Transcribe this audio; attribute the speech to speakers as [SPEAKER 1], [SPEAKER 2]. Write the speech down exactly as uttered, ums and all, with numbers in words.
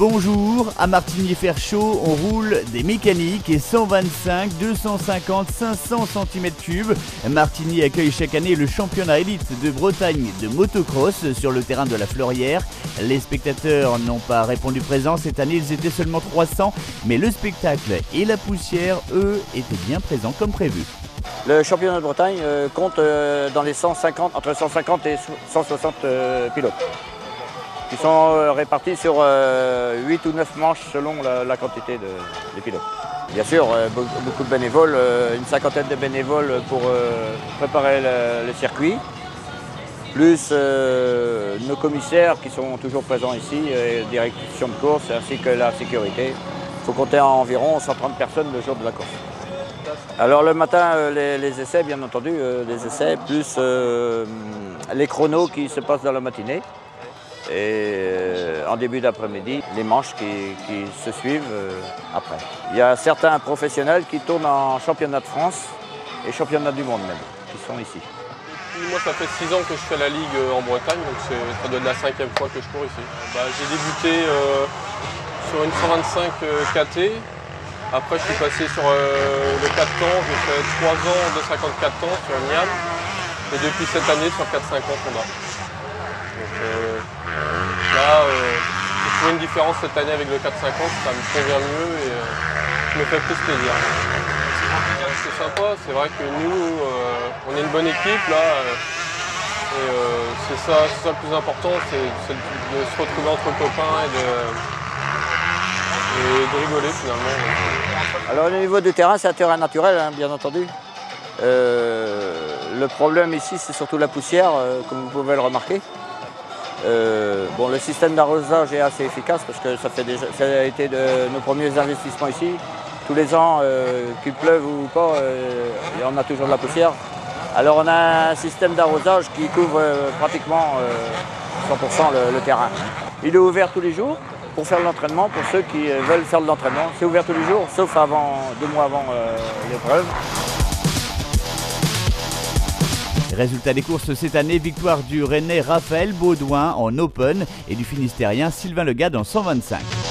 [SPEAKER 1] Bonjour, à Martigny-Ferchaud, on roule des mécaniques et cent vingt-cinq, deux cent cinquante, cinq cents centimètres cubes. Martigny accueille chaque année le championnat élite de Bretagne de motocross sur le terrain de la Fleurière. Les spectateurs n'ont pas répondu présent cette année, ils étaient seulement trois cents, mais le spectacle et la poussière, eux, étaient bien présents comme prévu.
[SPEAKER 2] Le championnat de Bretagne euh, compte euh, dans les cent cinquante, entre cent cinquante et cent soixante euh, pilotes, qui sont euh, répartis sur euh, huit ou neuf manches selon la, la quantité de, de pilotes. Bien sûr, euh, beaucoup de bénévoles, euh, une cinquantaine de bénévoles pour euh, préparer le, le circuit, plus euh, nos commissaires qui sont toujours présents ici, euh, direction de course ainsi que la sécurité. Il faut compter environ cent trente personnes le jour de la course. Alors le matin, euh, les, les essais, bien entendu, euh, les essais, plus euh, les chronos qui se passent dans la matinée. Et euh, en début d'après-midi, les manches qui, qui se suivent euh, après. Il y a certains professionnels qui tournent en championnat de France et championnat du monde même, qui sont ici.
[SPEAKER 3] Moi, ça fait six ans que je fais la Ligue en Bretagne, donc ça doit être la cinquième fois que je cours ici. Bah, j'ai débuté euh, sur une cent vingt-cinq euh, K T. Après, je suis passé sur euh, le quatre temps, j'ai fait trois ans de cinquante-quatre temps sur une Niam. Et depuis cette année, sur quatre cent cinquante Honda. Donc euh, là, euh, j'ai trouvé une différence cette année avec le quatre cent cinquante, ça me convient mieux et euh, je me fais plus plaisir. C'est sympa, c'est vrai que nous, euh, on est une bonne équipe là. Euh, et euh, c'est ça, ça le plus important, c'est de se retrouver entre copains et de... et de rigoler finalement.
[SPEAKER 2] Alors au niveau du terrain, c'est un terrain naturel, hein, bien entendu. Euh, le problème ici, c'est surtout la poussière, euh, comme vous pouvez le remarquer. Euh, bon, le système d'arrosage est assez efficace parce que ça, fait déjà, ça a été de nos premiers investissements ici. Tous les ans, euh, qu'il pleuve ou pas, euh, on a toujours de la poussière. Alors on a un système d'arrosage qui couvre euh, pratiquement euh, cent pour cent le, le terrain. Il est ouvert tous les jours pour faire de l'entraînement, pour ceux qui veulent faire de l'entraînement. C'est ouvert tous les jours, sauf avant, deux mois avant euh, l'épreuve.
[SPEAKER 1] Résultat des courses cette année, victoire du Rennais Raphaël Baudouin en Open et du Finistérien Sylvain Legade en cent vingt-cinq.